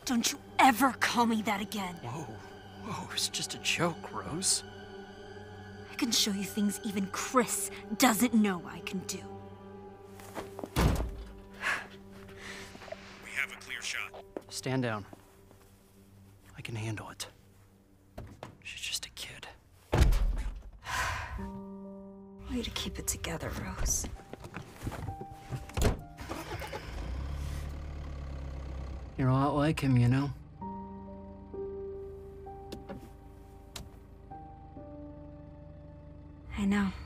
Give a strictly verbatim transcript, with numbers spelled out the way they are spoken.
Don't you ever call me that again. Whoa, whoa, it's just a joke, Rose. I can show you things even Chris doesn't know I can do. We have a clear shot. Stand down. I can handle it. She's just a kid. Way to keep it together, Rose. You're a lot like him, you know? I know.